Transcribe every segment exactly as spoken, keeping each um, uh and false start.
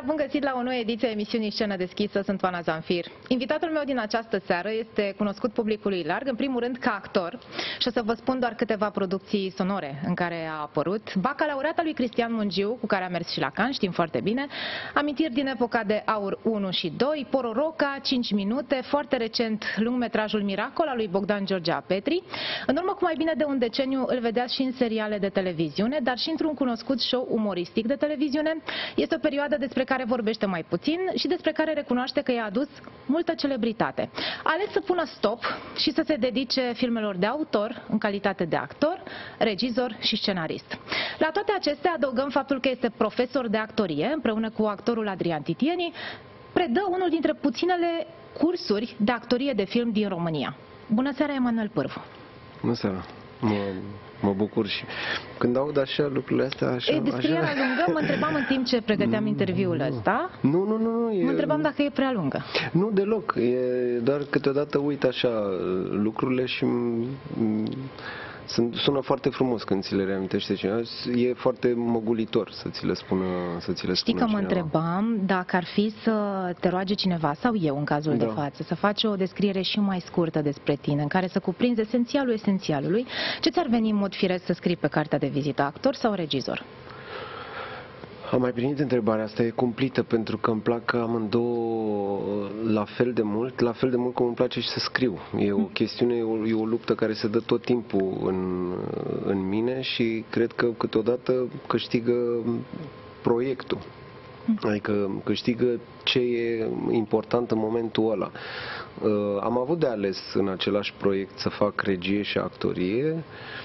seara, bun găsit la o nouă ediție a emisiunii Scenă Deschisă, sunt Oana Zanfir. Invitatul meu din această seară este cunoscut publicului larg, în primul rând ca actor, și o să vă spun doar câteva producții sonore în care a apărut. Bacalaureata lui Cristian Mungiu, cu care a mers și la Cannes, știm foarte bine, amintiri din epoca de Aur unu și doi, Pororoca, cinci minute, foarte recent lungmetrajul Miracol al lui Bogdan Georgia Petri. În urmă cu mai bine de un deceniu îl vedeați și în seriale de televiziune, dar și într-un cunoscut show umoristic de televiziune. Este o perioadă despre care vorbește mai puțin și despre care recunoaște că i-a adus multă celebritate. A ales să pună stop și să se dedice filmelor de autor în calitate de actor, regizor și scenarist. La toate acestea adăugăm faptul că este profesor de actorie, împreună cu actorul Adrian Titieni, predă unul dintre puținele cursuri de actorie de film din România. Bună seara, Emanuel Pârvu! Bună seara! Mă, mă bucur și când aud așa lucrurile astea... Așa, e, descrierea așa... lungă, mă întrebam în timp ce pregăteam interviul ăsta. Nu, nu, nu, nu. E... Mă întrebam dacă e prea lungă. Nu, deloc. E doar câteodată uit așa lucrurile și... Sunt, sună foarte frumos când ți le reamintește cineva. E foarte măgulitor să ți le spună, să ți le Știi spună că mă cineva. întrebam dacă ar fi să te roage cineva, sau eu în cazul da. de față, să faci o descriere și mai scurtă despre tine, în care să cuprinzi esențialul esențialului. Ce ți-ar veni în mod firesc să scrii pe cartea de vizită, actor sau regizor? Am mai primit întrebarea asta, e cumplită, pentru că îmi plac amândouă la fel de mult, la fel de mult cum îmi place și să scriu. E o chestiune, e o, e o luptă care se dă tot timpul în, în mine și cred că câteodată câștigă proiectul. Adică câștigă ce e important în momentul ăla. Am avut de ales în același proiect să fac regie și actorie.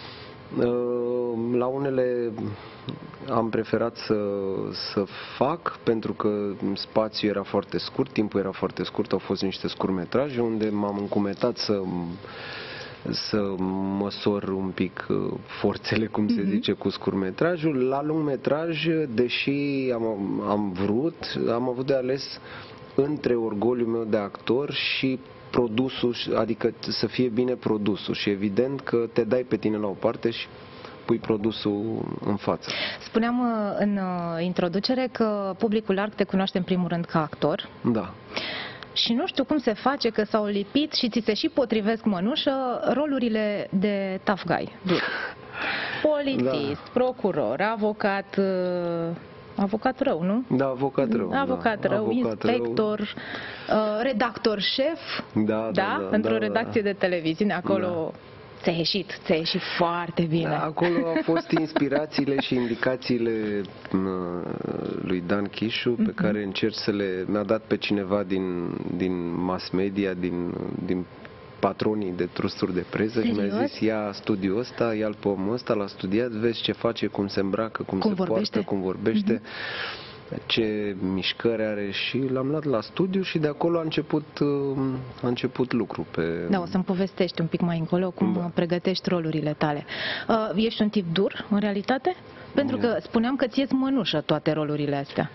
La unele am preferat să, să fac, pentru că spațiul era foarte scurt, timpul era foarte scurt, au fost niște scurtmetraje unde m-am încumetat să, să măsor un pic forțele, cum se zice, cu scurtmetrajul. La lungmetraj, deși am, am vrut, am avut de ales între orgoliul meu de actor și produsul, adică să fie bine produsul, și evident că te dai pe tine la o parte și pui produsul în față. Spuneam în introducere că publicul larg te cunoaște în primul rând ca actor. Da. Și nu știu cum se face că s-au lipit și ți se și potrivesc, mănușă, rolurile de tough guy. Dur. Polițist, da. Procuror, avocat... Avocat rău, nu? Da, avocat rău. Avocat da. rău, avocat inspector, rău. redactor șef, da, da, da? da într-o da, redacție da. de televiziune, acolo Da. ți-a ieșit, ți-a ieșit foarte bine. Da, acolo au fost inspirațiile și indicațiile lui Dan Chișu, pe mm-hmm. care încerc să le... Mi-a dat pe cineva din, din mass media, din, din patronii de trusturi de presă. Serios? Și mi-a zis, ia studiul ăsta, ia-l pe omul ăsta, l-a studiat, vezi ce face, cum se îmbracă, cum, cum se vorbește? poartă, cum vorbește, mm-hmm. ce mișcări are, și l-am luat la studiu și de acolo a început, a început lucru pe... Da, o să-mi povestești un pic mai încolo cum da. pregătești rolurile tale. Uh, ești un tip dur, în realitate? Pentru că spuneam că ți-eți mănușă toate rolurile astea.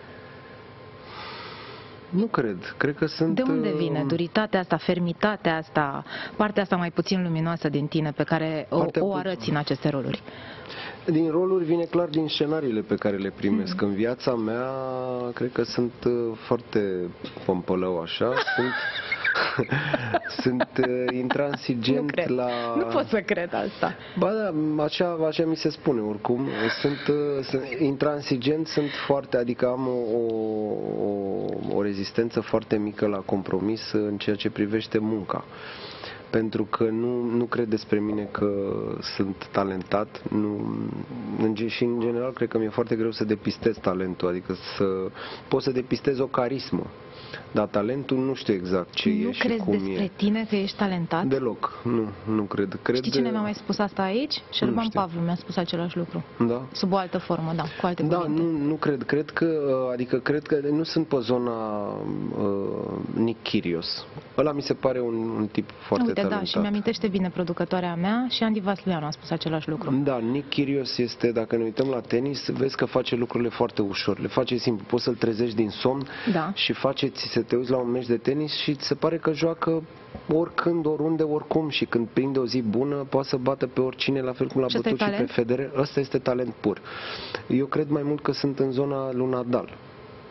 Nu cred. Cred că sunt... De unde vine duritatea asta, fermitatea asta, partea asta mai puțin luminoasă din tine pe care o, o arăți în aceste roluri? Din roluri vine clar din scenariile pe care le primesc. Mm-hmm. În viața mea, cred că sunt foarte pompălău așa, sunt... sunt intransigent nu la... Nu pot să cred asta. Ba da, așa, așa mi se spune oricum. Sunt, sunt intransigent, sunt foarte, adică am o, o, o rezistență foarte mică la compromis în ceea ce privește munca. Pentru că nu, nu cred despre mine că sunt talentat. Nu, în, și în general cred că mi-e foarte greu să depistez talentul, adică să pot să depistez o carismă. Dar talentul nu știu exact ce nu e și cum e. Nu crezi despre tine că ești talentat? Deloc, nu, nu cred. cred Știi cine mi-a mai spus asta aici? Șerban Pavlu mi-a spus același lucru. Da? Sub o altă formă, da, cu alte Da, cuvinte. nu, nu cred. Cred că, adică cred că nu sunt pe zona uh, Nick Kyrgios. Ăla mi se pare un, un tip foarte Uite, talentat. da, și mi-amintește bine producătoarea mea și Andy Vasluianu a spus același lucru. Da, Nick Kyrgios este, dacă ne uităm la tenis, vezi că face lucrurile foarte ușor. Le face simplu. Poți să-l trezești din somn da. și face, ți se te uiți la un meci de tenis și ți se pare că joacă oricând, oriunde, oricum, și când prinde o zi bună poate să bată pe oricine, la fel cum l-a bătut și pe Federer. Ăsta este talent pur. Eu cred mai mult că sunt în zona lui Nadal.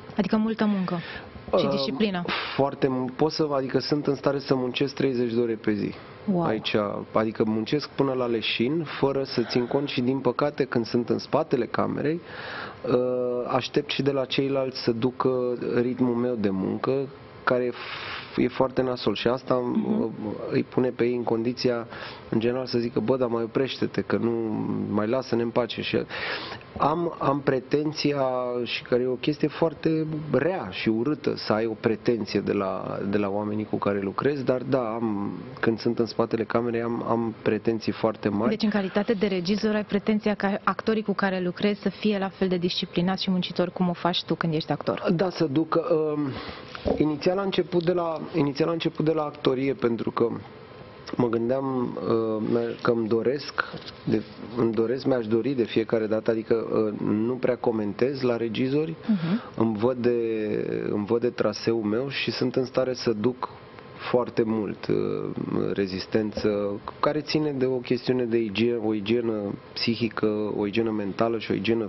Adică multă muncă și disciplină. Uh, foarte mult. Pot să, adică sunt în stare să muncesc treizeci de ore pe zi. Wow. Aici, adică muncesc până la leșin, fără să țin cont și, din păcate, când sunt în spatele camerei, aștept și de la ceilalți să ducă ritmul meu de muncă, care e foarte nasol și asta uh-huh. îi pune pe ei în condiția, în general, să zică, bă, dar mai oprește-te, că nu mai lasă-ne în pace. Și am, am pretenția, și care e o chestie foarte rea și urâtă, să ai o pretenție de la, de la oamenii cu care lucrez, dar da, am, când sunt în spatele camerei, am, am pretenții foarte mari. Deci, în calitate de regizor, ai pretenția ca actorii cu care lucrezi să fie la fel de disciplinați și muncitori cum o faci tu când ești actor? Da, să ducă... Uh, inițial a început de la, inițial a început de la actorie, pentru că mă gândeam uh, că îmi doresc, de, îmi doresc, mi-aș dori de fiecare dată, adică uh, nu prea comentez la regizori, uh-huh. îmi, văd de, îmi văd de traseul meu și sunt în stare să duc foarte mult uh, rezistență, care ține de o chestiune de igienă, o igienă psihică, o igienă mentală și o igienă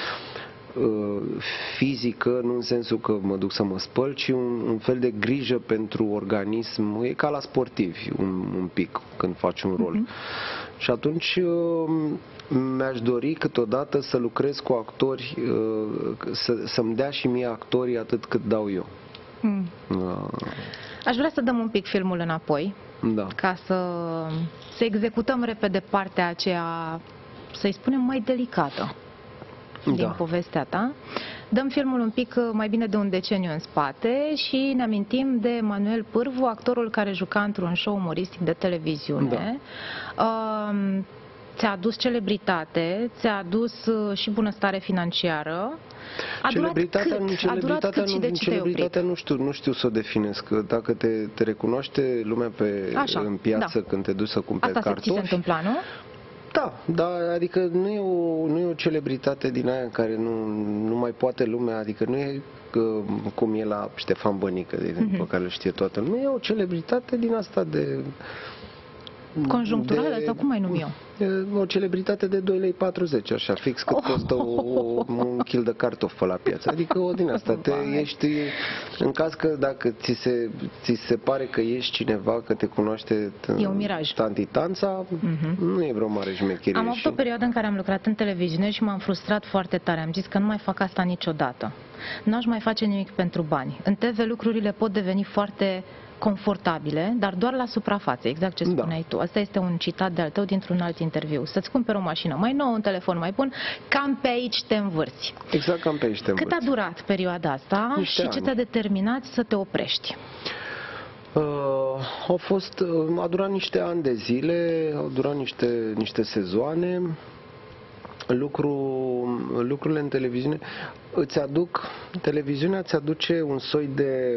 fizică, nu în sensul că mă duc să mă spăl, ci un, un fel de grijă pentru organism. E ca la sportivi un, un pic când faci un rol. Uh-huh. Și atunci mi-aș dori câteodată să lucrez cu actori, să, să-mi dea și mie actorii atât cât dau eu. Mm. Uh. Aș vrea să dăm un pic filmul înapoi, da. ca să, să executăm repede partea aceea, să-i spunem, mai delicată din da. povestea ta. Dăm filmul un pic mai bine de un deceniu în spate și ne amintim de Manuel Pârvu, actorul care juca într-un show umoristic de televiziune. Da. Uh, ți-a adus celebritate, ți-a adus și bunăstare financiară. A celebritatea, durat cât? Celebritatea, a durat cât nu, și de ce celebritatea nu știu, nu știu să o definesc. Dacă te, te recunoaște lumea pe, Așa, în piață, da. când te duci să cumperi Asta cartofi... Asta se întâmpla, nu? Da, da, adică nu e, o, nu e o celebritate din aia în care nu, nu mai poate lumea, adică nu e că, cum e la Ștefan Bănică, de exemplu, mm-hmm. pe care îl știe toată. Nu e o celebritate din asta de... Conjuncturală, sau cum mai numi eu? O celebritate de doi lei patruzeci, așa, fix cât costă o, o, un kil de cartofi pe la piață. Adică o din asta. Te, ești, în caz că dacă ți se, ți se pare că ești cineva, că te cunoaște tanti Tanța, uh-huh. nu e vreo mare șmecherie. Am avut o perioadă în care am lucrat în televiziune și m-am frustrat foarte tare. Am zis că nu mai fac asta niciodată. N-aș mai face nimic pentru bani. În T V lucrurile pot deveni foarte confortabile, dar doar la suprafață, exact ce spuneai da. tu. Asta este un citat de-al tău dintr-un alt interviu. Să-ți cumperi o mașină mai nouă, un telefon mai bun, cam pe aici te învârți. Exact, cam pe aici te învârți. Cât a durat perioada asta niște și ani. Ce te-a determinat să te oprești? Uh, au fost, a durat niște ani de zile, au durat niște, niște sezoane. Lucru, lucrurile în televiziune îți aduc, televiziunea îți aduce un soi de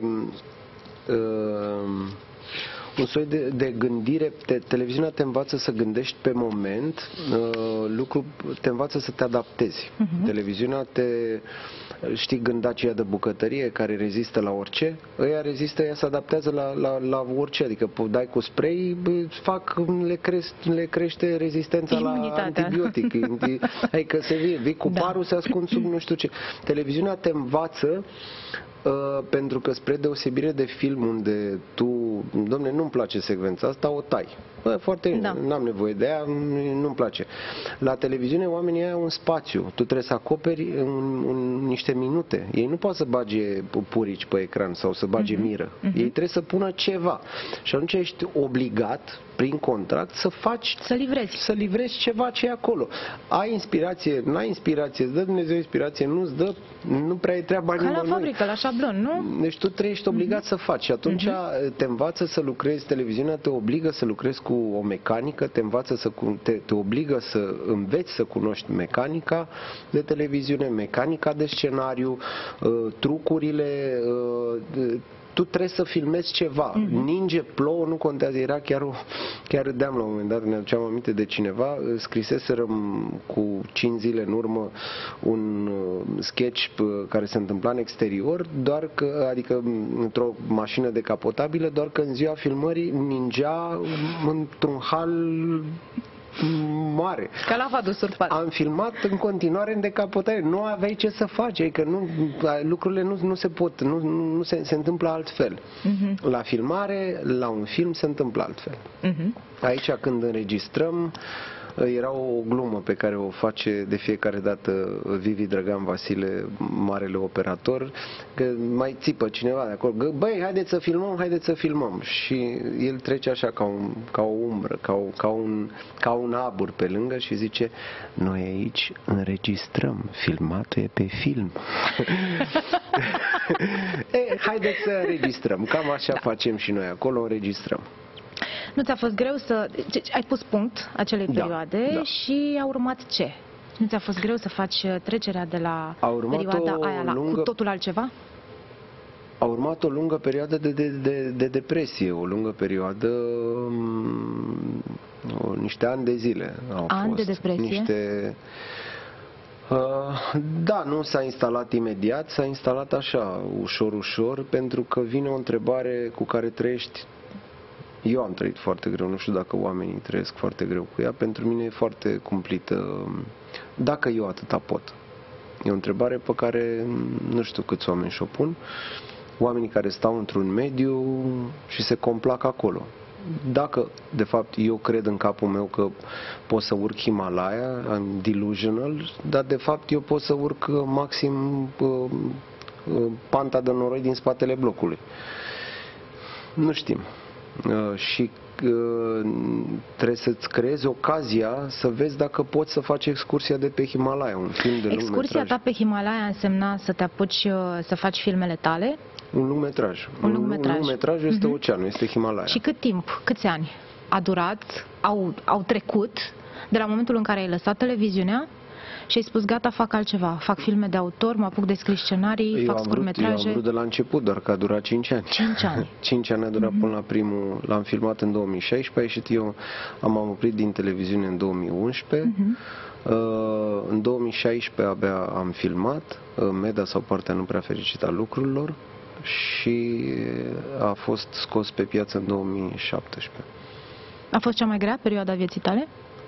Uh, un soi de, de gândire. Te, televiziunea te învață să gândești pe moment, uh, lucru, te învață să te adaptezi. Uh-huh. Televiziunea te, știi, gândacia de bucătărie care rezistă la orice, ăia rezistă, ea se adaptează la, la, la orice, adică dai cu spray, fac, le, crește, le crește rezistența la antibiotic. Adică se vii, vii cu parul, da. se ascund sub nu știu ce. Televiziunea te învață Uh, pentru că, spre deosebire de film unde tu, domne, nu-mi place secvența asta, o tai. Bă, foarte bine, da. n-am nevoie de ea, nu-mi place. La televiziune oamenii au un spațiu, tu trebuie să acoperi un, un, niște minute. Ei nu pot să bage purici pe ecran sau să bage uh-huh. miră. Uh-huh. Ei trebuie să pună ceva. Și atunci ești obligat, prin contract, să faci, să livrezi, să livrezi ceva ce e acolo. Ai inspirație, n-ai inspirație, îți dă Dumnezeu inspirație, nu-ți dă, nu prea e treaba nimănui. Ca la fabrică, la șablon, nu? Deci tu ești obligat uh-huh. să faci și atunci uh-huh. te învață să lucrezi, televiziunea te obligă să lucrezi cu o mecanică, te învață să, te, te obligă să înveți să cunoști mecanica de televiziune, mecanica de scenariu, uh, trucurile, uh, tu trebuie să filmezi ceva. Mm-hmm. Ninge, plouă, nu contează. Era chiar, o, chiar râdeam la un moment dat, ne aduceam aminte de cineva, scriseserăm cu cinci zile în urmă un sketch care se întâmpla în exterior, doar că, adică într-o mașină decapotabilă, doar că în ziua filmării ningea într-un hal mare. Ca la Vadu Surpat. Am filmat în continuare în decapotare. Nu aveai ce să faci, adică nu, lucrurile nu, nu se pot, nu, nu se, se întâmplă altfel. Uh-huh. La filmare, la un film se întâmplă altfel. Uh-huh. Aici când înregistrăm, era o glumă pe care o face de fiecare dată Vivi Drăgan Vasile, marele operator, că mai țipă cineva de acolo, băi, haideți să filmăm, haideți să filmăm. Și el trece așa ca, un, ca o umbră, ca, o, ca, un, ca un abur pe lângă și zice, noi aici înregistrăm, filmatul e pe film. E, haideți să înregistrăm, cam așa da. Facem și noi acolo, înregistrăm. Nu ți-a fost greu să... Ai pus punct acelei da, perioade da. Și a urmat ce? Nu ți-a fost greu să faci trecerea de la perioada aia la lungă, cu totul altceva? A urmat o lungă perioadă de, de, de, de depresie, o lungă perioadă, o, niște ani de zile au ani fost. de depresie? Niște... Uh, da, nu s-a instalat imediat, s-a instalat așa, ușor, ușor, pentru că vine o întrebare cu care trăiești. Eu am trăit foarte greu, nu știu dacă oamenii trăiesc foarte greu cu ea, pentru mine e foarte cumplită. Dacă eu atâta pot. E o întrebare pe care nu știu câți oameni și-o pun. Oamenii care stau într-un mediu și se complac acolo. Dacă, de fapt, eu cred în capul meu că pot să urc Himalaya, am delusional, dar de fapt eu pot să urc maxim uh, uh, panta de noroi din spatele blocului. Nu știm. Uh, și uh, trebuie să-ți creezi ocazia să vezi dacă poți să faci excursia de pe Himalaya, un film de lungmetraj. Excursia ta pe Himalaya însemna să te apuci uh, să faci filmele tale? Un lungmetraj. Un lungmetraj. Un lungmetraj este uh-huh. oceanul, este Himalaya. Și cât timp, câți ani a durat, au, au trecut de la momentul în care ai lăsat televiziunea și ai spus, gata, fac altceva, fac filme de autor, mă apuc de scris scenarii, eu fac am scurtmetraje? Vrut, eu am vrut de la început, doar că a durat cinci ani. cinci ani. cinci ani a durat uh-huh. până la primul, l-am filmat în două mii șaisprezece, a ieșit eu, am oprit din televiziune în două mii unsprezece, uh-huh. uh, în două mii șaisprezece abia am filmat, uh, Meda sau partea nu prea fericită a lucrurilor și a fost scos pe piață în două mii șaptesprezece. A fost cea mai grea perioada vieții tale?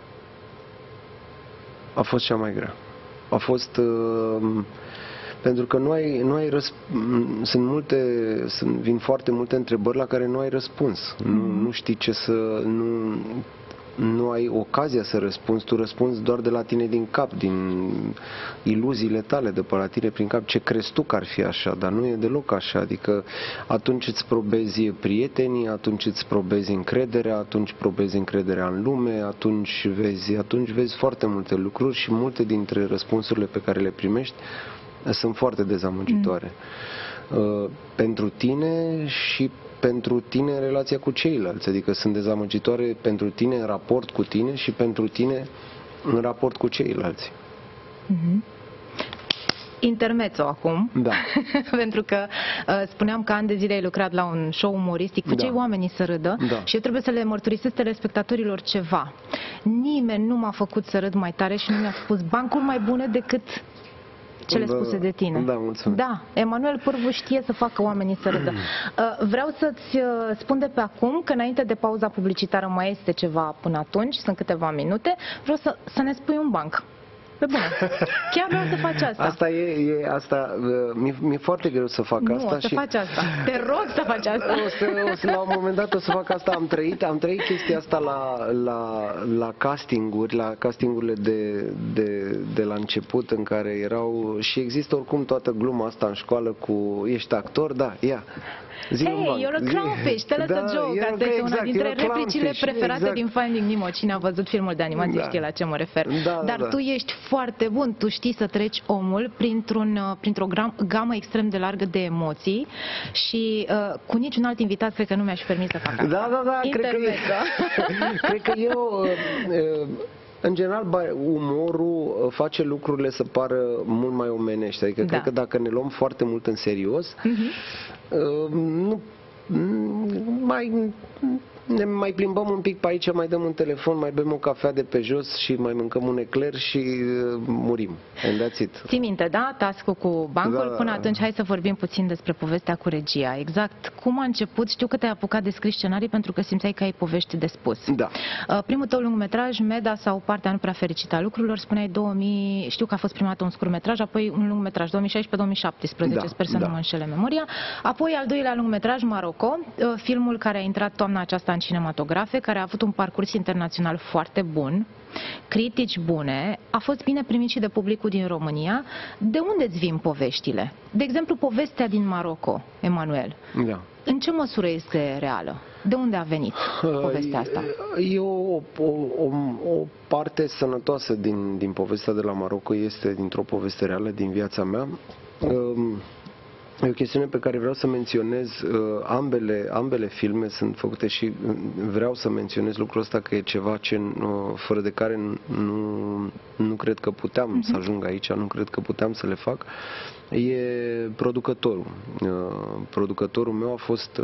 A fost cea mai grea. A fost uh, pentru că nu ai, nu ai răsp... sunt multe, sunt, vin foarte multe întrebări la care nu ai răspuns. Mm. Nu, nu știi ce să, nu, nu ai ocazia să răspunzi, tu răspunzi doar de la tine din cap, din iluziile tale de pe la tine prin cap, ce crezi tu că ar fi așa, dar nu e deloc așa, adică atunci îți probezi prietenii, atunci îți probezi încrederea, atunci probezi încrederea în lume, atunci vezi, atunci vezi foarte multe lucruri și multe dintre răspunsurile pe care le primești sunt foarte dezamăgitoare. Mm. Pentru tine și pentru tine în relația cu ceilalți, adică sunt dezamăgitoare pentru tine în raport cu tine și pentru tine în raport cu ceilalți. Mm-hmm. Intermezzo acum, da. pentru că uh, spuneam că ani de zile ai lucrat la un show umoristic, făceai da. Oamenii să râdă da. Și eu trebuie să le mărturisesc telespectatorilor ceva. Nimeni nu m-a făcut să râd mai tare și nu mi-a spus bancuri mai bune decât cele spuse de tine. Da, mulțumesc. Da, Emanuel Pârvu știe să facă oamenii să râdă. Vreau să-ți spun de pe acum că înainte de pauza publicitară mai este ceva până atunci, sunt câteva minute, vreau să, să ne spui un banc. Pe bune. Chiar vreau să faci asta. Asta e, e asta, mi-e mi foarte greu să fac nu, asta. Nu, o să și faci asta. Te rog să faci asta. O să, o să, la un moment dat o să fac asta. Am trăit, am trăit chestia asta la, la, la castinguri, la castingurile de, de, de la început în care erau, și există oricum toată gluma asta în școală cu ești actor, da, ia. Zi hey, you're a clownfish, tell us da, a joke. Asta este una dintre replicile preferate exact. Din Finding Nemo. Cine a văzut filmul de animație da. Știe la ce mă refer. Da, Dar da, tu da. ești foarte bun, tu știi să treci omul printr-un, printr-o gamă extrem de largă de emoții și uh, cu niciun alt invitat cred că nu mi-aș permis să fac asta. Da, da, da, cred că, e, cred că eu... Uh, uh, În general, umorul face lucrurile să pară mult mai omenești. Adică da. Cred că dacă ne luăm foarte mult în serios, uh-huh. nu mai ne mai plimbăm un pic pe aici, mai dăm un telefon, mai bem o cafea de pe jos și mai mâncăm un ecler și uh, murim. And that's it. Ții minte, da? Task-ul cu bancul. Da. Până atunci, hai să vorbim puțin despre povestea cu regia. Exact cum a început? Știu că te-ai apucat de scris scenarii pentru că simțeai că ai povești de spus. Da. Uh, primul tău lungmetraj, Meda sau Partea nu prea fericită a lucrurilor, spuneai două mii, știu că a fost prima dată un scurtmetraj, apoi un lungmetraj două mii șaisprezece două mii șaptesprezece, Da, sper să da. nu mă înșele memoria. Apoi al doilea lungmetraj, Maroco, uh, filmul care a intrat toamna aceasta în cinematografe, care a avut un parcurs internațional foarte bun, critici bune, a fost bine primit și de publicul din România. De unde îți vin poveștile? De exemplu, povestea din Maroco, Emanuel. Da. În ce măsură este reală? De unde a venit povestea asta? E o, o, o, o parte sănătoasă din, din povestea de la Maroco, este dintr-o poveste reală din viața mea. E o chestiune pe care vreau să menționez. Ambele, ambele filme sunt făcute și vreau să menționez lucrul ăsta, că e ceva ce, fără de care nu, nu cred că puteam uh-huh. să ajung aici, nu cred că puteam să le fac. E producătorul. Producătorul meu a fost,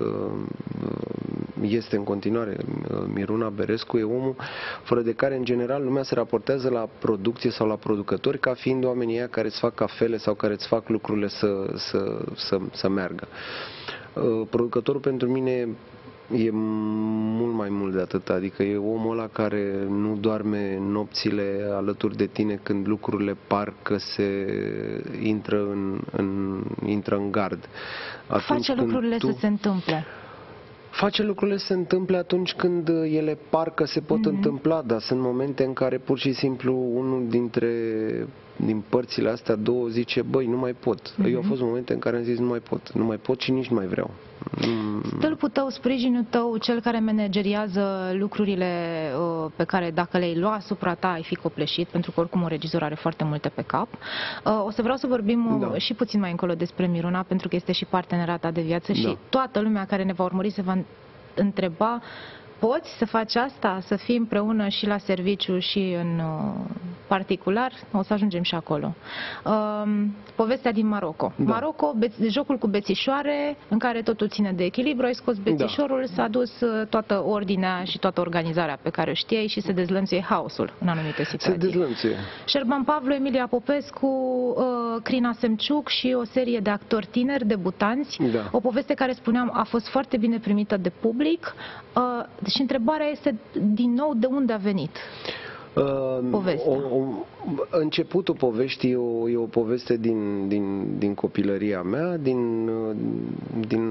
este în continuare Miruna Berescu, e omul fără de care în general lumea se raportează la producție sau la producători ca fiind oamenii ăia care îți fac cafele sau care îți fac lucrurile să, să, să, să meargă. Producătorul pentru mine e mult mai mult de atât, adică e omul ăla care nu doarme nopțile alături de tine când lucrurile par că se intră în, în, intră în gard. Atunci Face lucrurile tu... să se întâmple. Face lucrurile să se întâmple atunci când ele par că se pot mm-hmm. întâmpla, dar sunt momente în care pur și simplu unul dintre din părțile astea două zice, băi, nu mai pot. Mm-hmm. Eu au fost momente în care am zis, nu mai pot, nu mai pot și nici nu mai vreau. Stâlpul tău, sprijinul tău, cel care manageriază lucrurile uh, pe care dacă le-ai lua asupra ta ai fi copleșit, pentru că oricum un regizor are foarte multe pe cap. Uh, o să vreau să vorbim uh, da. și puțin mai încolo despre Miruna, pentru că este și partenera ta de viață da. și toată lumea care ne va urmări se va întreba: poți să faci asta, să fii împreună și la serviciu și în uh, particular? O să ajungem și acolo. Uh, povestea din Maroco. Da. Maroco, jocul cu bețișoare, în care totul ține de echilibru, ai scos bețișorul, da. s-a dus uh, toată ordinea și toată organizarea pe care o știai și se dezlănțuie haosul în anumite situații. Se dezlănțuie. Șerban Pavlu, Emilia Popescu, uh, Crina Semciuc și o serie de actori tineri, debutanți. Da. O poveste care, spuneam, a fost foarte bine primită de public. Uh, Și întrebarea este, din nou, de unde a venit povestea? O, o, începutul poveștii e o, e o poveste din, din, din copilăria mea, din, din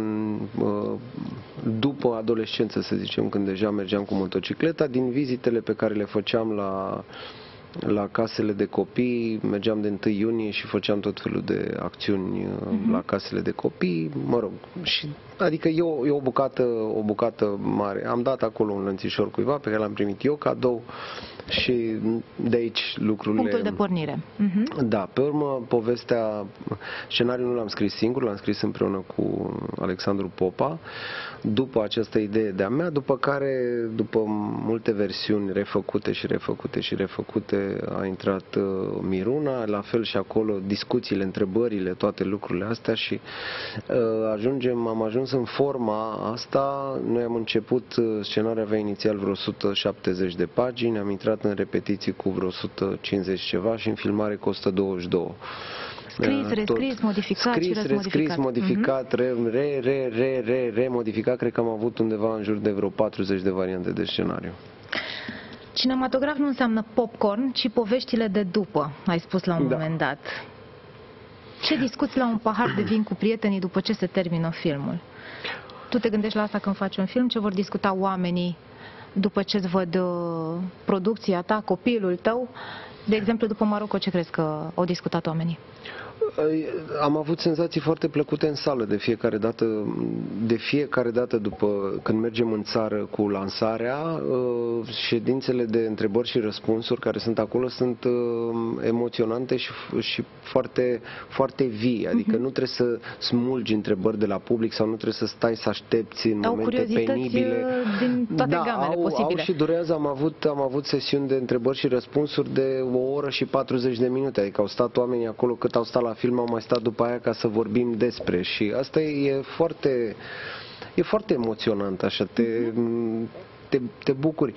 după adolescență, să zicem, când deja mergeam cu motocicleta, din vizitele pe care le făceam la la casele de copii, mergeam de întâi iunie și făceam tot felul de acțiuni uh-huh. la casele de copii, mă rog, și, adică e o, e o bucată, o bucată mare. Am dat acolo un lănțișor cuiva pe care l-am primit eu cadou și de aici lucrurile... Punctul de pornire. Uh-huh. Da, pe urmă povestea, scenariul nu l-am scris singur, l-am scris împreună cu Alexandru Popa, după această idee de-a mea, după care, după multe versiuni refăcute și refăcute și refăcute, a intrat uh, Miruna, la fel și acolo discuțiile, întrebările, toate lucrurile astea și uh, ajungem, am ajuns în forma asta. Noi am început, uh, scenariul avea inițial vreo o sută șaptezeci de pagini, am intrat în repetiții cu vreo o sută cincizeci ceva și în filmare cu o sută douăzeci și doi. Scris, rescris, modificat scris, și rescris, modificat, re, re, re, re, re, re, modificat. Cred că am avut undeva în jur de vreo patruzeci de variante de scenariu. Cinematograf nu înseamnă popcorn, ci poveștile de după, ai spus la un da. moment dat. Ce discuți la un pahar de vin cu prietenii după ce se termină filmul? Tu te gândești la asta când faci un film? Ce vor discuta oamenii după ce îți văd uh, producția ta, copilul tău? De exemplu, după Maroco, ce crezi că au discutat oamenii? Am avut senzații foarte plăcute în sală de fiecare dată, de fiecare dată după când mergem în țară cu lansarea. Ședințele de întrebări și răspunsuri care sunt acolo sunt emoționante și, și foarte, foarte vii, adică uh-huh. nu trebuie să smulgi întrebări de la public sau nu trebuie să stai să aștepți în au momente penibile. Din toate da, gamele au, posibile. au și durează, am avut, am avut sesiuni de întrebări și răspunsuri de o oră și patruzeci de minute, adică au stat oamenii acolo cât au stat la la film, am mai stat după aia ca să vorbim despre și asta e foarte, e foarte emoționant, așa, te, te, te bucuri.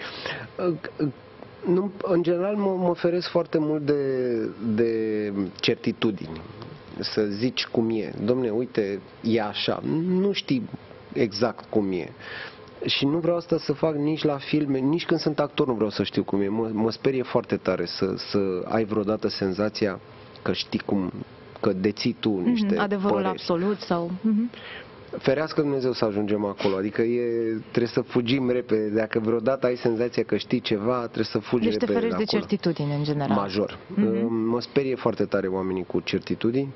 Nu, în general mă, mă oferesc foarte mult de, de certitudini, să zici cum e. Dom'le, uite, e așa, nu știi exact cum e. Și nu vreau asta să fac nici la filme, nici când sunt actor nu vreau să știu cum e. Mă, mă sperie foarte tare să, să ai vreodată senzația că știi cum, că deții tu niște adevărul păreri. absolut sau... Ferească Dumnezeu să ajungem acolo, adică e, trebuie să fugim repede. Dacă vreodată ai senzația că știi ceva, trebuie să fugi deci repede de acolo. Deci te ferești de certitudine în general. Major. Mm-hmm. Mă sperie foarte tare oamenii cu certitudini.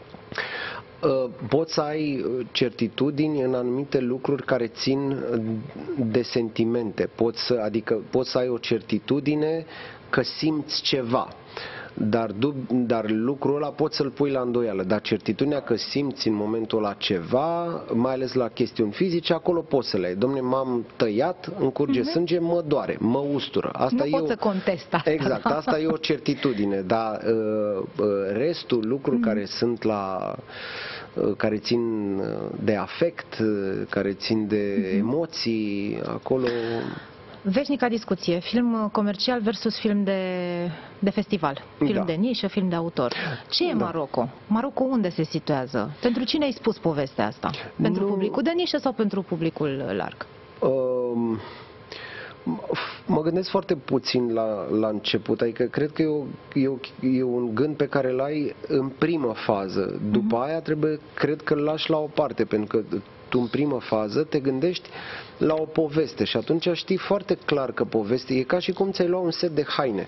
Poți să ai certitudini în anumite lucruri care țin de sentimente. Poți să, adică poți să ai o certitudine că simți ceva. Dar, dar lucrul ăla poți să-l pui la îndoială. Dar certitudinea că simți în momentul ăla ceva, mai ales la chestiuni fizice, acolo poți să le ai. Dom'le, m-am tăiat, îmi curge mm-hmm. sânge, mă doare, mă ustură. Asta nu e pot o... să contest asta. Exact, asta e o certitudine. Dar uh, uh, restul, lucruri mm-hmm. care sunt la... Uh, care țin de afect, uh, care țin de mm-hmm. emoții, acolo... Veșnica discuție, film comercial versus film de, de festival, film da. de nișă, film de autor. Ce e da. Maroco? Maroco unde se situează? Pentru cine ai spus povestea asta? Pentru nu... publicul de nișă sau pentru publicul larg? Um, mă gândesc foarte puțin la, la început, adică cred că e, o, e, o, e un gând pe care îl ai în primă fază. După mm-hmm. aia trebuie, cred că îl lași la o parte, pentru că tu în primă fază te gândești la o poveste și atunci știi foarte clar că povestea e ca și cum ți-ai lua un set de haine.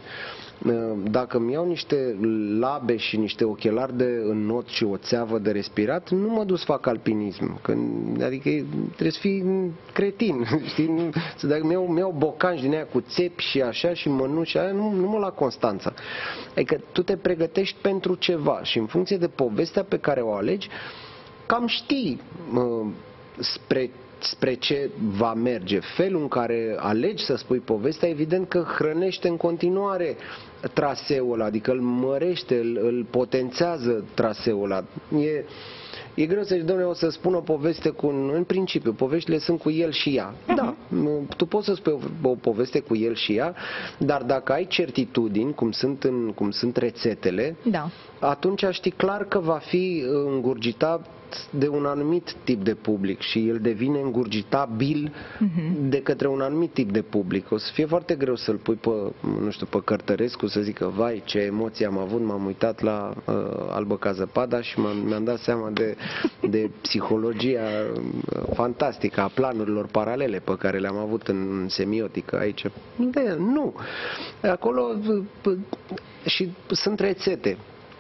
Dacă îmi iau niște labe și niște ochelari de înnot și o țeavă de respirat, nu mă duc să fac alpinism. Că, adică trebuie să fii cretin. Știi? Dacă îmi iau, îmi iau bocanci din aia cu țepi și așa și mănuși și aia, nu, nu mă la Constanța. Adică tu te pregătești pentru ceva și în funcție de povestea pe care o alegi, cam știi uh, spre, spre ce va merge. Felul în care alegi să spui povestea, evident că hrănește în continuare traseul ăla, adică îl mărește, îl, îl potențează traseul ăla. E, e greu să zici, dom'le, o să spun o poveste cu un... În principiu, poveștile sunt cu el și ea. Uh-huh. Da, tu poți să spui o, o poveste cu el și ea, dar dacă ai certitudini, cum sunt, în, cum sunt rețetele, da. atunci știi clar că va fi îngurgitat de un anumit tip de public și el devine îngurgitabil uh-huh. de către un anumit tip de public. O să fie foarte greu să-l pui pe, nu știu, pe Cărtărescu să zică, vai, ce emoții am avut, m-am uitat la uh, Albă ca zăpada și mi-am dat seama de, de psihologia uh, fantastică a planurilor paralele pe care le-am avut în semiotică aici. De, nu. Acolo uh, și sunt rețete.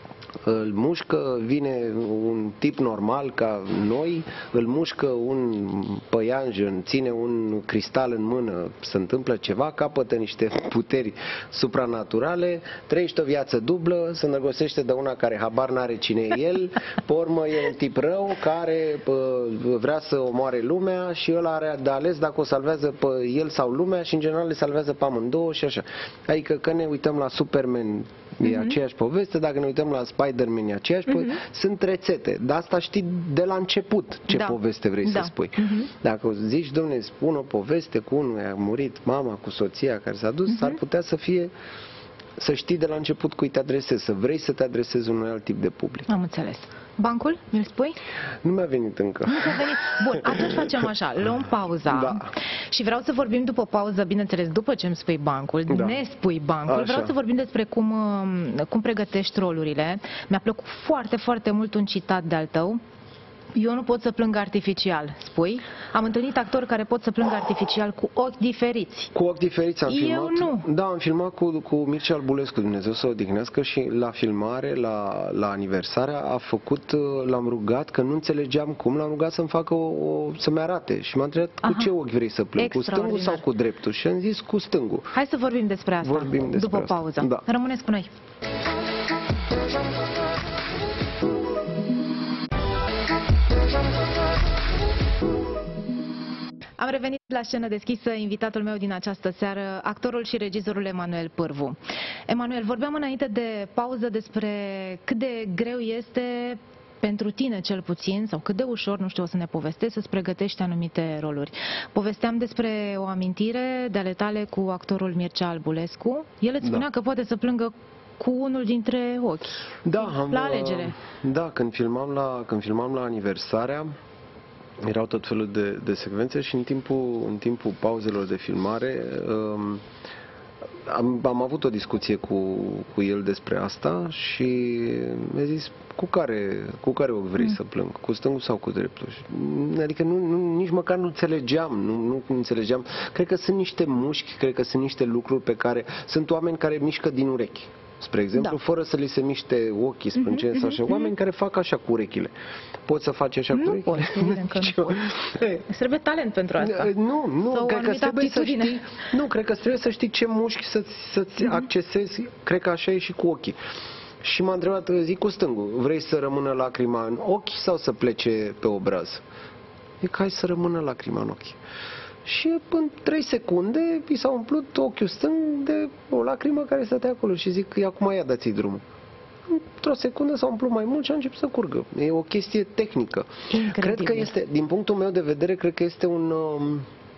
Îl mușcă, vine un tip normal ca noi, îl mușcă un păianjen, ține un cristal în mână, se întâmplă ceva, capătă niște puteri supranaturale, trăiește o viață dublă, se îndrăgostește de una care habar n-are cine e el, pe urmă e un tip rău care pă, vrea să omoare lumea și ăla are de ales dacă o salvează pe el sau lumea și în general le salvează pe amândouă și așa. Adică că ne uităm la Superman, e aceeași poveste, dacă ne uităm la Spider-Man e aceeași poveste, uh-huh. sunt rețete, dar asta știi de la început ce da. poveste vrei da. să spui. Uh-huh. Dacă zici, dom'le, spun o poveste cu unul, a murit mama cu soția care s-a dus, uh-huh. s-ar putea să fie, să știi de la început cui te adresezi, să vrei să te adresezi unui alt tip de public. Am înțeles. Bancul? Mi-l spui? Nu mi-a venit încă. Nu mi-a venit. Bun, atunci facem așa, luăm pauza da. și vreau să vorbim după pauză, bineînțeles, după ce îmi spui bancul, da. ne spui bancul, așa. vreau să vorbim despre cum, cum pregătești rolurile. Mi-a plăcut foarte, foarte mult un citat de-al tău. Eu nu pot să plâng artificial, spui. Am întâlnit actori care pot să plângă artificial cu ochi diferiți. Cu ochi diferiți am Eu filmat. nu. Da, am filmat cu, cu Mircea Albulescu, Dumnezeu să o odihnească, și la filmare, la, la aniversarea, a făcut, l-am rugat, că nu înțelegeam cum, l-am rugat să-mi facă o, o să-mi arate. Și m-a întrebat, cu ce ochi vrei să plâng, cu stângul sau cu dreptul? Și am zis, cu stângul. Hai să vorbim despre asta, vorbim despre după asta. pauză. Da. Rămâneți cu noi. Am revenit la Scenă Deschisă, invitatul meu din această seară, actorul și regizorul Emanuel Pârvu. Emanuel, vorbeam înainte de pauză despre cât de greu este pentru tine cel puțin, sau cât de ușor, nu știu, o să ne povestești, să-ți pregătești anumite roluri. Povesteam despre o amintire de ale tale cu actorul Mircea Albulescu. El îți spunea da. că poate să plângă cu unul dintre ochi. Da, am, la alegere. Da, când filmam la, când filmam la Aniversarea, erau tot felul de, de secvențe și în timpul, în timpul pauzelor de filmare um, am, am avut o discuție cu, cu el despre asta și mi-a zis cu care, cu care ochi vrei mm. să plâng, cu stângul sau cu dreptul? Adică nu, nu, nici măcar nu înțelegeam, nu, nu înțelegeam. Cred că sunt niște mușchi, cred că sunt niște lucruri pe care sunt oameni care mișcă din urechi. Spre exemplu, da. fără să li se miște ochii, sprâncene mm-hmm, sau așa, mm-hmm. oameni care fac așa cu urechile. Poți să faci așa nu cu urechile? Poți, evident că nu poți. Îți trebuie talent pentru asta. Nu, nu, sau cred că trebuie să știi, nu, cred că trebuie să știi ce mușchi să-ți, să-ți mm-hmm. accesezi, cred că așa e și cu ochii. Și m-a întrebat, zic cu stângul, vrei să rămână lacrima în ochi sau să plece pe obraz? Zic, hai să rămână lacrima în ochi. Și în trei secunde i s-a umplut ochiul stâng de o lacrimă care stătea acolo și zic, acum ia dați-i drumul. Într-o secundă s-a umplut mai mult și a început să curgă. E o chestie tehnică. Incredibil. Cred că este, din punctul meu de vedere, cred că este un... Um,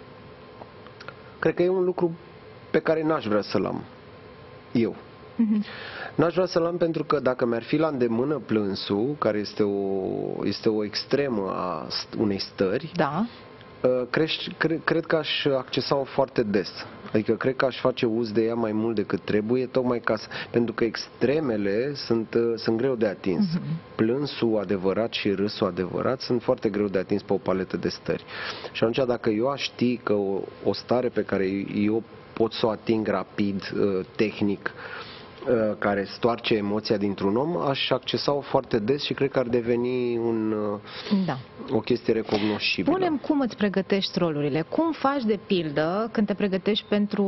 cred că e un lucru pe care n-aș vrea să-l am. Eu. Mm-hmm. N-aș vrea să-l am pentru că dacă mi-ar fi la îndemână plânsul, care este o, este o extremă a unei stări, da. Cred, cred, cred că aș accesa-o foarte des. Adică cred că aș face uz de ea mai mult decât trebuie, tocmai ca să, pentru că extremele sunt, sunt greu de atins. Mm-hmm. Plânsul adevărat și râsul adevărat sunt foarte greu de atins pe o paletă de stări. Și atunci dacă eu aș ști că o, o stare pe care eu pot să o ating rapid, tehnic, care stoarce emoția dintr-un om, aș accesa-o foarte des și cred că ar deveni un, da. o chestie recognoscibilă. Spune-mi cum îți pregătești rolurile. Cum faci de pildă când te pregătești pentru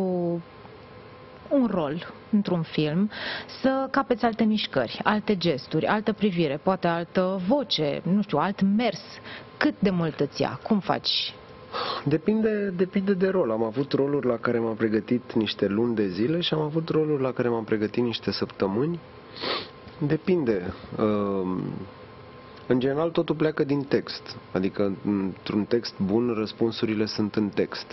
un rol într-un film, să capeți alte mișcări, alte gesturi, altă privire, poate altă voce, nu știu, alt mers. Cât de mult îți ia? Cum faci? Depinde, depinde de rol. Am avut roluri la care m-am pregătit niște luni de zile și am avut roluri la care m-am pregătit niște săptămâni. Depinde. În general totul pleacă din text. Adică într-un text bun răspunsurile sunt în text.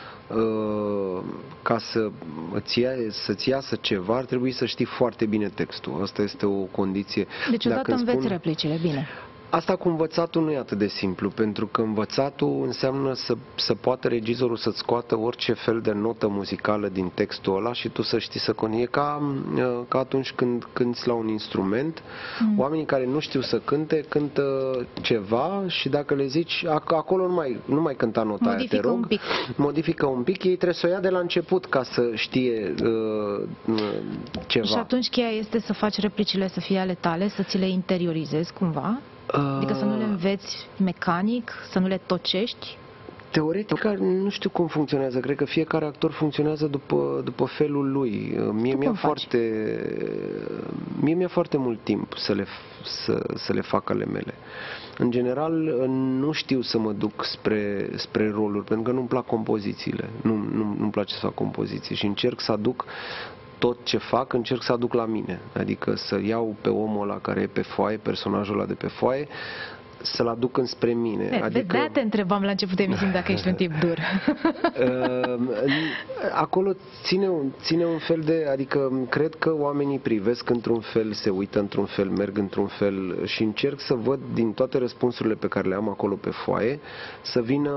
Ca să îți ia, să-ți iasă ceva ar trebui să știi foarte bine textul. Asta este o condiție. Deci odată Dacă înveți spun... replicile, bine. Asta cu învățatul nu e atât de simplu, pentru că învățatul înseamnă să, să poată regizorul să-ți scoată orice fel de notă muzicală din textul ăla și tu să știi să conie. Ca, ca atunci când cânti la un instrument, mm. oamenii care nu știu să cânte, cântă ceva și dacă le zici, acolo nu mai, nu mai cânta nota modifică aia, te rog, un pic. modifică un pic, ei trebuie să o ia de la început ca să știe uh, ceva. Și atunci cheia este să faci replicile să fie ale tale, să ți le interiorizezi cumva? Adică să nu le înveți mecanic, să nu le tocești? Teoretic, nu știu cum funcționează. Cred că fiecare actor funcționează după, după felul lui. Mie mi-a foarte, mie mi-a foarte mult timp să le, să, să le fac ale mele. În general, nu știu să mă duc spre, spre roluri, pentru că nu-mi plac compozițiile. Nu, nu, nu-mi place să fac compoziții și încerc să aduc tot ce fac, încerc să aduc la mine. Adică să iau pe omul ăla care e pe foaie, personajul ăla de pe foaie, să-l aduc înspre mine. De, adică... de te întrebam la început de emisiune dacă ești un tip dur. Acolo ține un, ține un fel de... Adică cred că oamenii privesc într-un fel, se uită într-un fel, merg într-un fel și încerc să văd din toate răspunsurile pe care le am acolo pe foaie, să vină...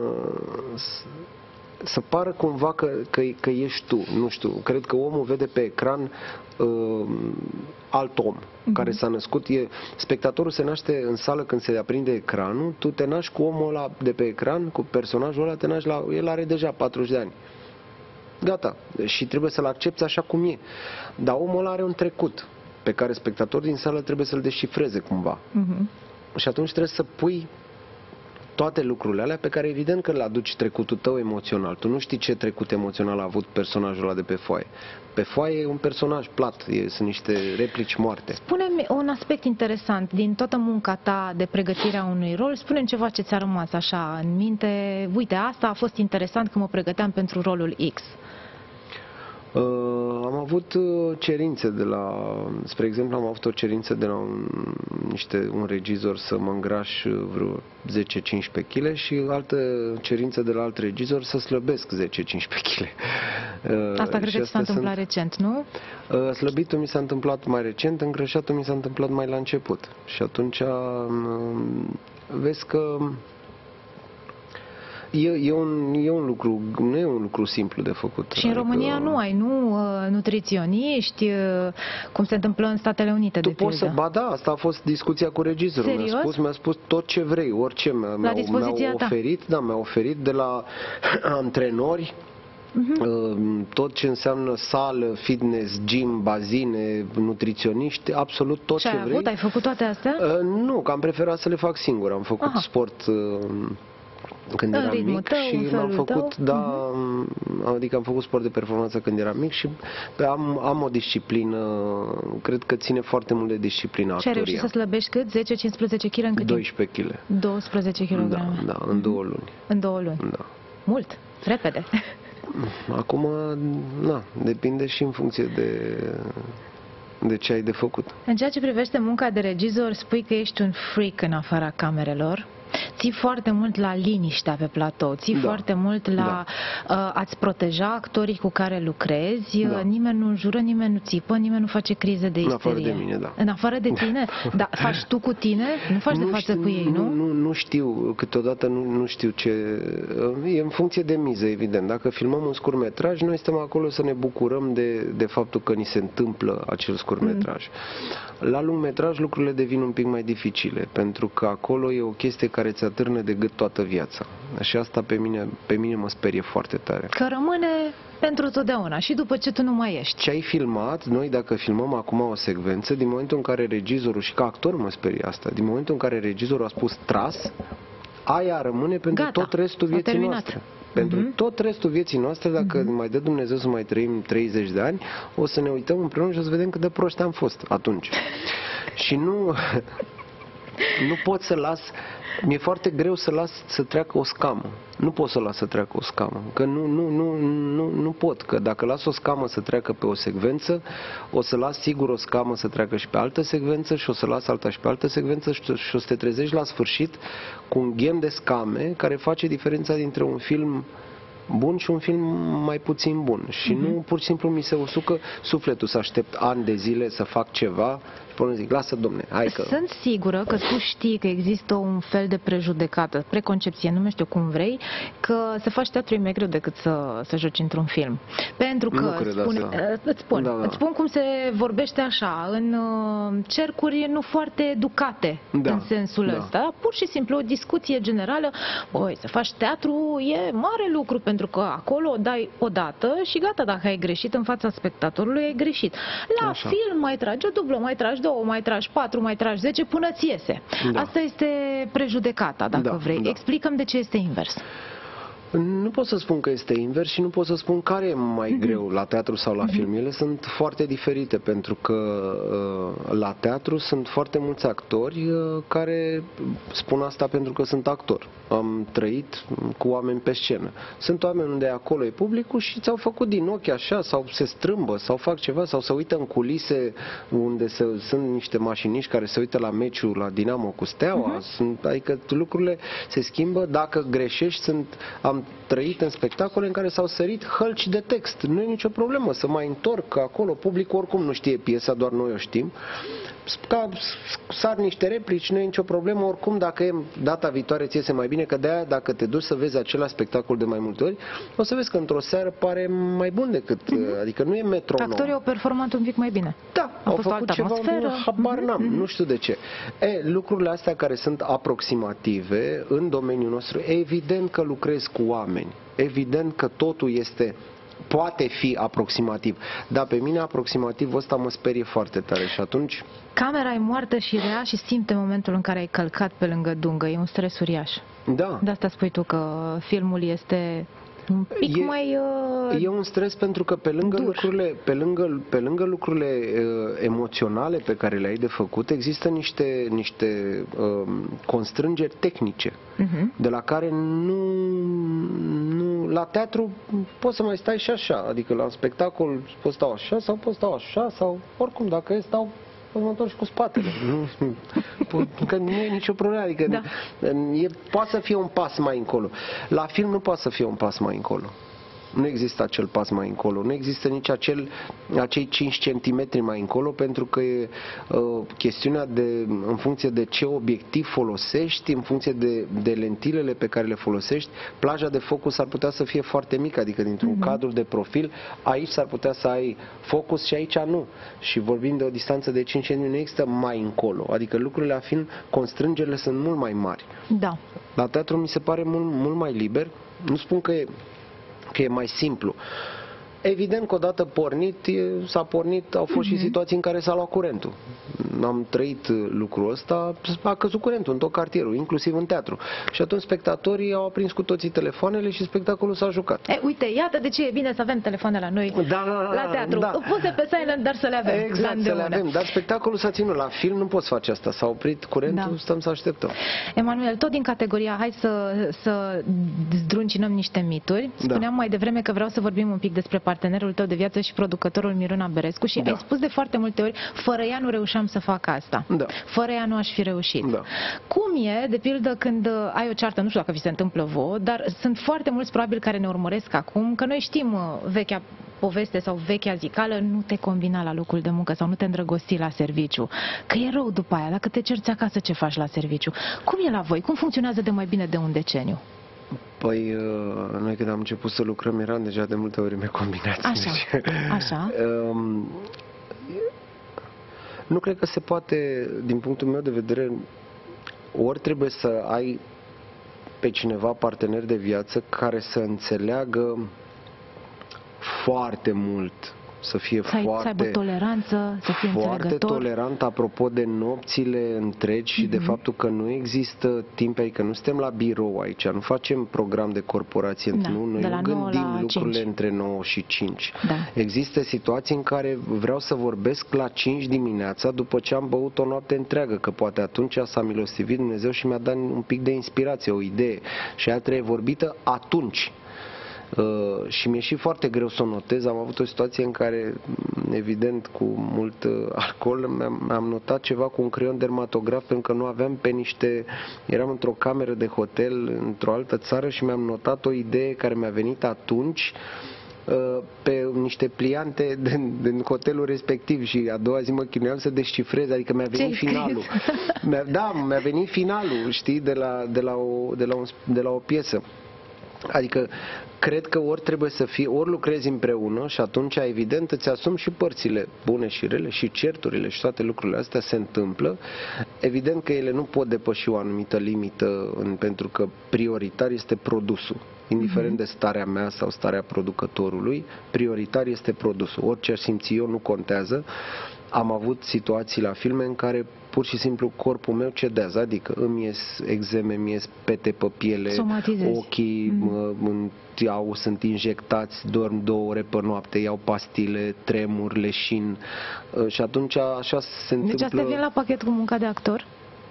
să pară cumva că, că, că ești tu, nu știu, cred că omul vede pe ecran uh, alt om mm-hmm. care s-a născut, e, spectatorul se naște în sală când se aprinde ecranul, tu te naști cu omul ăla de pe ecran, cu personajul ăla, te naști la, el are deja patruzeci de ani. Gata, și trebuie să-l accepți așa cum e. Dar omul ăla are un trecut pe care spectatorul din sală trebuie să-l descifreze cumva. Mm-hmm. Și atunci trebuie să pui toate lucrurile alea pe care evident că le aduci trecutul tău emoțional. Tu nu știi ce trecut emoțional a avut personajul ăla de pe foaie. Pe foaie e un personaj plat, e, sunt niște replici moarte. Spune-mi un aspect interesant din toată munca ta de pregătire a unui rol, spune-mi ceva ce ți-a rămas așa în minte, uite, asta a fost interesant când mă pregăteam pentru rolul X. Uh, am avut cerințe de la, spre exemplu, am avut o cerință de la un, niște, un regizor să mă îngraș vreo zece cincisprezece kilograme și altă cerință de la alt regizor să slăbesc zece cincisprezece kilograme. Uh, asta cred că ți s-a întâmplat sunt, recent, nu? Uh, slăbitul mi s-a întâmplat mai recent, îngrășatul mi s-a întâmplat mai la început. Și atunci uh, vezi că E, e, un, e un lucru, nu e un lucru simplu de făcut. Și în România nu ai, nu, nutriționiști, cum se întâmplă în Statele Unite, tu de pildă. poți să, ba da, asta a fost discuția cu regizorul. Serios? Mi-a spus, mi-a spus tot ce vrei, orice mi-au mi oferit, da, mi-a oferit de la antrenori, uh-huh. tot ce înseamnă sală, fitness, gym, bazine, nutriționiști, absolut tot și ce ai vrei. avut? Ai făcut toate astea? Uh, nu, că am preferat să le fac singur. Am făcut Aha. sport uh, când în eram mic tău, și m-am făcut, tău. da, uh-huh. adică am făcut sport de performanță când eram mic și am, am o disciplină, cred că ține foarte mult de disciplina și ai reușit să slăbești cât? zece cincisprezece kilograme în cât doisprezece kilograme. doisprezece kilograme. Da, da, în două luni. În două luni. Da. Mult, repede. Acum, na, depinde și în funcție de, de ce ai de făcut. În ceea ce privește munca de regizor, spui că ești un freak în afara camerelor. Ții foarte mult la liniștea pe platou, ții da. foarte mult la da. uh, a-ți proteja actorii cu care lucrezi, da. nimeni nu înjură, nimeni nu țipă, nimeni nu face crize de isterie. În afară de mine, da. În afară de tine? Da. Faci tu cu tine? Nu faci nu de față știu, cu ei, nu? Nu, nu știu, câteodată nu, nu știu ce... E în funcție de miză, evident. Dacă filmăm un scurtmetraj, noi suntem acolo să ne bucurăm de, de faptul că ni se întâmplă acel scurtmetraj. Mm. La lungmetraj lucrurile devin un pic mai dificile, pentru că acolo e o chestie care ți atârnă de gât toată viața. Și asta pe mine, pe mine mă sperie foarte tare. Că rămâne pentru totdeauna și după ce tu nu mai ești. Ce ai filmat, noi dacă filmăm acum o secvență, din momentul în care regizorul, și ca actor mă sperie asta, din momentul în care regizorul a spus tras, aia rămâne pentru Gata, tot restul vieții terminat. noastre. Pentru uh-huh. tot restul vieții noastre, dacă uh-huh. mai dă Dumnezeu să mai trăim treizeci de ani, o să ne uităm împreună și o să vedem cât de proști am fost atunci. Și nu... nu pot să las, mi-e foarte greu să las să treacă o scamă. Nu pot să las să treacă o scamă, că nu, nu, nu, nu, nu pot, că dacă las o scamă să treacă pe o secvență, o să las sigur o scamă să treacă și pe altă secvență și o să las alta și pe altă secvență și o să te trezești la sfârșit cu un ghem de scame care face diferența dintre un film bun și un film mai puțin bun. Și uh-huh. nu pur și simplu mi se usucă sufletul să aștept ani de zile să fac ceva și până zic, lasă domne, hai că... Sunt sigură că tu știi că există un fel de prejudecată, preconcepție, nu știu cum vrei, că să faci teatru e mai greu decât să, să joci într-un film. Pentru că, îți spun, îți, spun, da, da. îți spun cum se vorbește așa, în cercuri nu foarte educate, da, în sensul da. ăsta. Pur și simplu o discuție generală, băi, să faci teatru e mare lucru, pentru că acolo dai o dată și gata, dacă ai greșit în fața spectatorului, ai greșit. La așa. film mai tragi o dublă, mai tragi două, mai tragi patru, mai tragi zece, până ți iese. Da. Asta este prejudecata, dacă da, vrei. Da. Explicăm de ce este invers. Nu pot să spun că este invers și nu pot să spun care e mai mm-hmm. greu, la teatru sau la mm-hmm. film. Ele sunt foarte diferite, pentru că la teatru sunt foarte mulți actori care spun asta pentru că sunt actor. Am trăit cu oameni pe scenă. Sunt oameni unde acolo e publicul și ți-au făcut din ochi așa, sau se strâmbă, sau fac ceva, sau se uită în culise unde se, sunt niște mașiniști care se uită la meciul la Dinamo cu Steaua. Mm-hmm. Sunt, adică lucrurile se schimbă. Dacă greșești, sunt... Am trăit în spectacole în care s-au sărit hălci de text. Nu e nicio problemă să mai întorc, că acolo publicul oricum nu știe piesa, doar noi o știm. Ca sar niște replici, nu e nicio problemă, oricum dacă e data viitoare ți iese mai bine, că de-aia dacă te duci să vezi același spectacol de mai multe ori, o să vezi că într-o seară pare mai bun decât, mm-hmm. adică nu e metronom. Actorii au performat un pic mai bine. Da, a au fost făcut ceva, atmosferă. habar n-am, mm-hmm. nu știu de ce. E, lucrurile astea care sunt aproximative în domeniul nostru, evident că lucrezi cu oameni, evident că totul este poate fi aproximativ. Dar pe mine aproximativul ăsta mă sperie foarte tare și atunci... Camera e moartă și rea și simte momentul în care ai călcat pe lângă dungă. E un stres uriaș. Da. De asta spui tu că filmul este un pic e, mai uh, E un stres pentru că pe lângă dur. lucrurile, pe lângă, pe lângă lucrurile uh, emoționale pe care le-ai de făcut, există niște, niște uh, constrângeri tehnice uh-huh. de la care nu, nu... La teatru poți să mai stai și așa, adică la spectacol poți stau așa sau poți stau așa sau oricum, dacă e stau mă întorc cu spatele. Că nu e nicio problemă. Adică da. e, poate să fie un pas mai încolo. La film nu poate să fie un pas mai încolo. Nu există acel pas mai încolo. Nu există nici acel, acei cinci centimetri mai încolo, pentru că e uh, chestiunea de, în funcție de ce obiectiv folosești, în funcție de, de lentilele pe care le folosești, plaja de focus ar putea să fie foarte mică, adică dintr-un mm-hmm. cadru de profil, aici s-ar putea să ai focus și aici nu. Și vorbim de o distanță de cinci centimetri, nu există mai încolo. Adică lucrurile la film, constrângerile sunt mult mai mari. Da. La teatru mi se pare mult, mult mai liber. Nu spun că e că e mai simplu. Evident că odată pornit, s-a pornit, au fost mm-hmm. și situații în care s-a luat curentul. Am trăit lucrul ăsta, a căzut curentul în tot cartierul, inclusiv în teatru. Și atunci spectatorii au aprins cu toții telefoanele și spectacolul s-a jucat. E, uite, iată de ce e bine să avem telefoane la noi, da, la teatru. Da. Puse pe silent, dar să le avem. Exact, să le avem, dar spectacolul s-a ținut. La film nu poți face asta. S-a oprit curentul, da. Stăm să așteptăm. Emanuel, tot din categoria hai să, să zdruncinăm niște mituri. Spuneam da. mai devreme că vreau să vorbim un pic despre partenerul tău de viață și producătorul Miruna Berescu și da. ai spus de foarte multe ori, fără ea nu reușeam să fac asta. Da. Fără ea nu aș fi reușit. Da. Cum e, de pildă, când ai o ceartă, nu știu dacă vi se întâmplă vouă, dar sunt foarte mulți probabil care ne urmăresc acum, că noi știm vechea poveste sau vechea zicală, nu te combina la locul de muncă sau nu te îndrăgosti la serviciu. Că e rău după aia, dacă te cerți acasă, ce faci la serviciu? Cum e la voi? Cum funcționează de mai bine de un deceniu? Păi, noi când am început să lucrăm eram deja de multe ori combinați. Așa, așa. Um, nu cred că se poate, din punctul meu de vedere, ori trebuie să ai pe cineva partener de viață care să înțeleagă foarte mult, să fie să ai, foarte, să aibă toleranță, să fie foarte tolerant apropo de nopțile întregi și mm-hmm. de faptul că nu există timp, adică nu suntem la birou aici, nu facem program de corporație, da, nu, noi nu gândim lucrurile cinci. Între nouă și cinci. Da. Există situații în care vreau să vorbesc la cinci dimineața după ce am băut o noapte întreagă, că poate atunci s-a milostivit Dumnezeu și mi-a dat un pic de inspirație, o idee și aia trebuie vorbită atunci. Uh, și mi-e și foarte greu să o notez. Am avut o situație în care, evident, cu mult uh, alcool, mi-am, am notat ceva cu un creion dermatograf pentru că nu aveam pe niște... Eram într-o cameră de hotel într-o altă țară și mi-am notat o idee care mi-a venit atunci uh, pe niște pliante din, din hotelul respectiv și a doua zi mă chinuiam să descifrez, adică mi-a venit Ce finalul. Mi-a, da, mi-a venit finalul, știi, de la, de la, o, de la, un, de la o piesă. Adică cred că ori trebuie să fie, ori lucrezi împreună și atunci evident îți asumi și părțile bune și rele și certurile și toate lucrurile astea se întâmplă. Evident că ele nu pot depăși o anumită limită în, pentru că prioritar este produsul. Indiferent de starea mea sau starea producătorului, prioritar este produsul. Orice aș simți eu nu contează. Am avut situații la filme în care pur și simplu corpul meu cedează, adică îmi ies exeme, îmi ies pete pe piele, somatizezi. Ochii mm. iau, sunt injectați, dorm două ore pe noapte, iau pastile, tremur, leșin și atunci așa se întâmplă. Deci asta vine la pachet cu munca de actor?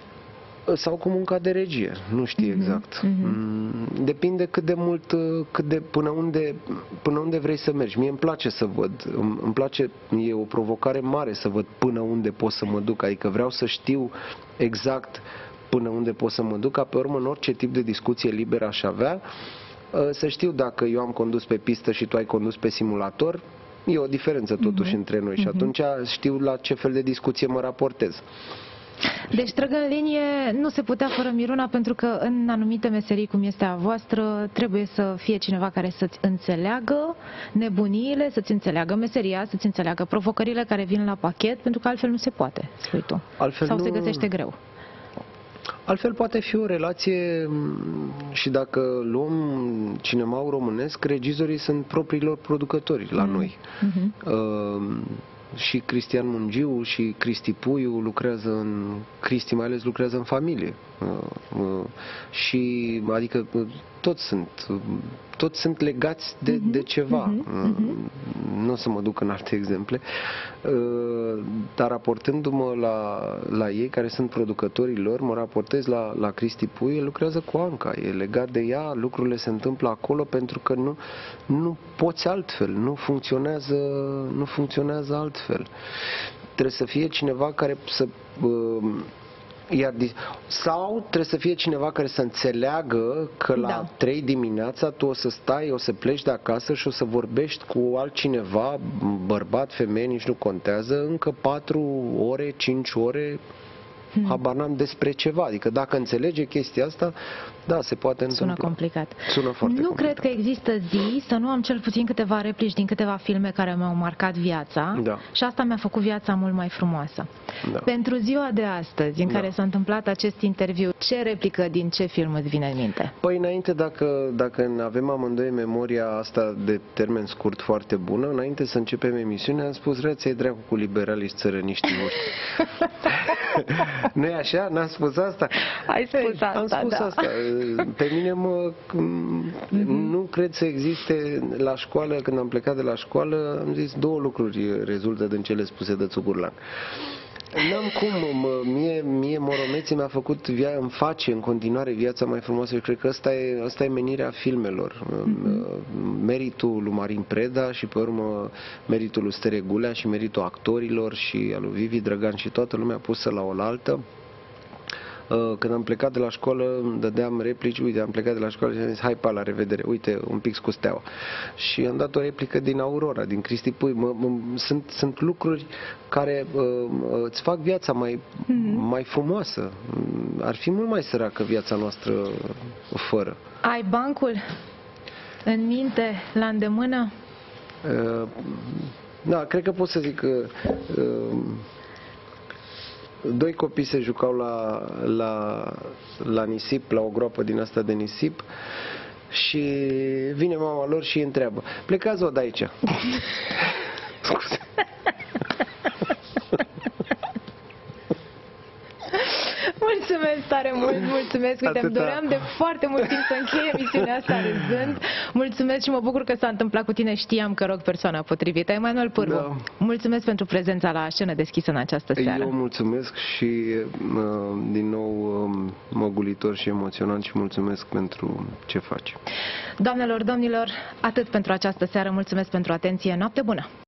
Sau cu munca de regie, nu știu mm-hmm. exact. Mm-hmm. Depinde cât de mult, cât de, până, unde, până unde vrei să mergi. Mie îmi place să văd, îmi, îmi place, e o provocare mare să văd până unde pot să mă duc, adică vreau să știu exact până unde pot să mă duc, ca pe urmă în orice tip de discuție liberă aș avea, să știu dacă eu am condus pe pistă și tu ai condus pe simulator, e o diferență totuși mm-hmm. între noi și mm-hmm. atunci știu la ce fel de discuție mă raportez. Deci, trăg în linie, nu se putea fără Miruna, pentru că în anumite meserii, cum este a voastră, trebuie să fie cineva care să-ți înțeleagă nebuniile, să-ți înțeleagă meseria, să-ți înțeleagă provocările care vin la pachet, pentru că altfel nu se poate, spui tu. Altfel Sau nu... se găsește greu. Altfel poate fi o relație și dacă luăm cinemaul românesc, regizorii sunt propriilor producători la noi. Mm-hmm. Uh, și Cristian Mungiu și Cristi Puiu lucrează în, Cristi mai ales lucrează în familie. Uh, uh, și adică toți sunt, toți sunt legați de, mm-hmm. de ceva. Mm-hmm. Nu o să mă duc în alte exemple, uh, dar raportându-mă la, la ei, care sunt producătorii lor, mă raportez la, la Cristi Puiu, el lucrează cu Anca, e legat de ea, lucrurile se întâmplă acolo pentru că nu, nu poți altfel, nu funcționează, nu funcționează altfel. Trebuie să fie cineva care să... Uh, Iar, sau trebuie să fie cineva care să înțeleagă că la da. trei dimineața tu o să stai, o să pleci de acasă și o să vorbești cu altcineva, bărbat, femeie, nici nu contează, încă patru ore, cinci ore, hmm. habar n-am despre ceva. Adică dacă înțelege chestia asta, da, se poate întâmpla. Sună complicat. Sună foarte nu complicat. cred că există zi să nu am cel puțin câteva replici din câteva filme care mi-au marcat viața da. și asta mi-a făcut viața mult mai frumoasă. Da. Pentru ziua de astăzi, în da. care s-a întâmplat acest interviu, ce replică din ce film îți vine în minte? Păi înainte, dacă, dacă avem amândoi memoria asta de termen scurt foarte bună, înainte să începem emisiunea, am spus, răți-ai dracu cu liberalii și țărăniștii voștri. Nu-i așa? N-am spus asta? Ai spus asta, Am spus da. asta. Pe mine mă... Mm-hmm. Nu cred să existe la școală, când am plecat de la școală, am zis două lucruri rezultă din cele spuse de Țugurlan. N-am cum, mă, mie, mie Moromeții mi-a făcut, via, îmi face în continuare viața mai frumoasă și cred că asta e, asta e menirea filmelor. Mm-hmm. Meritul lui Marin Preda și pe urmă meritul lui Stere Gulea și meritul actorilor și al lui Vivi Drăgan și toată lumea pusă la oaltă. Când am plecat de la școală, îmi dădeam replici, uite, am plecat de la școală și am zis, hai pa, la revedere, uite, un pix cu steaua. Și am dat o replică din Aurora, din Cristi Pui. Mă, mă, sunt, sunt lucruri care uh, îți fac viața mai, mm-hmm. mai frumoasă. Ar fi mult mai săracă viața noastră fără. Ai bancul în minte, la îndemână? Uh, da, cred că pot să zic că uh, doi copii se jucau la, la, la nisip, la o groapă din asta de nisip și vine mama lor și îi întreabă, plecați-o de aici. Scuze. Mulțumesc tare mult, mulțumesc. Uite, îmi doream de foarte mult timp să încheie emisiunea asta râzând. Mulțumesc și mă bucur că s-a întâmplat cu tine. Știam că rog persoana potrivită. Emanuel Pârvu, da. Mulțumesc pentru prezența la scenă deschisă în această seară. Eu mulțumesc și din nou măgulitor și emoționant și mulțumesc pentru ce faci. Doamnelor, domnilor, atât pentru această seară. Mulțumesc pentru atenție. Noapte bună!